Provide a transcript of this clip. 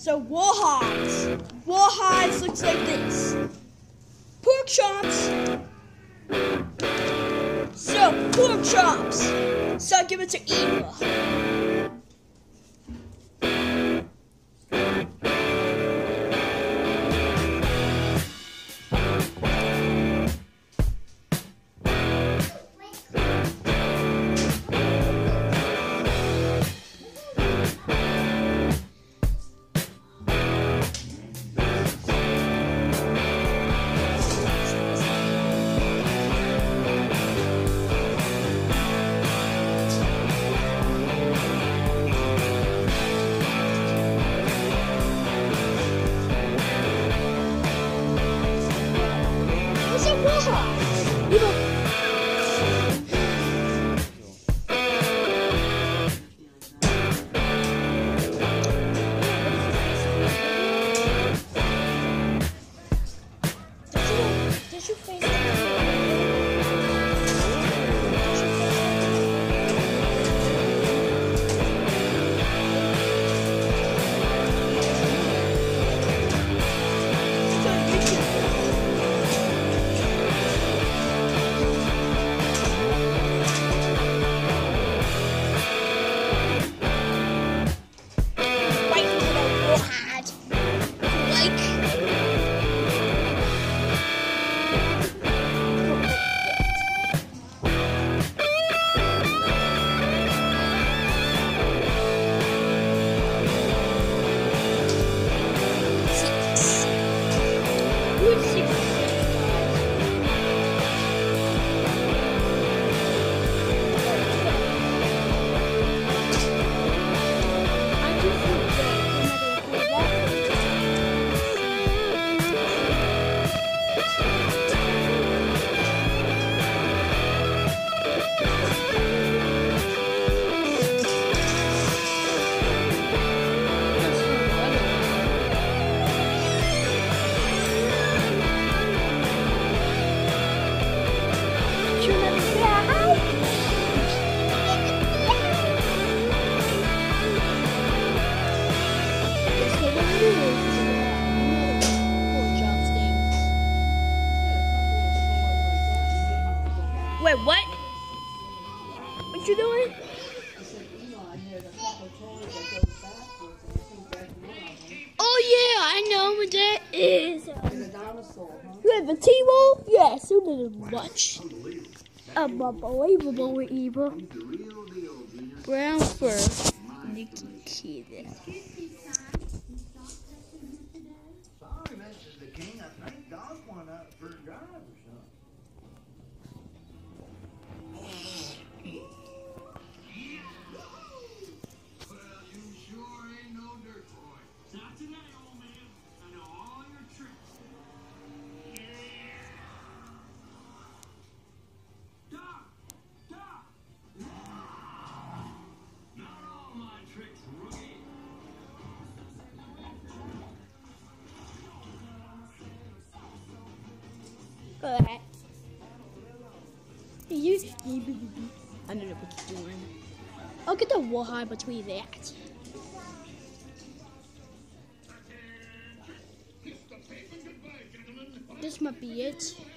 So rawhides. Rawhides looks like this. Pork chops. So pork chops. So I give it to Eva. Wait, what? What you doing? Oh yeah, I know what that is. You have a T-Roll? Yes, you didn't watch. Unbelievable, evil. Brown fur. Nikki Kid. Sorry, Mrs. the King. I think Doc went out for a drive or something. Well, you sure ain't no dirt boy. Not today, old man. I know all your tricks. Doc! Doc! Not all my tricks, rookie. Go ahead. I don't know what you're doing. I'll get the rawhide between that. This might be it.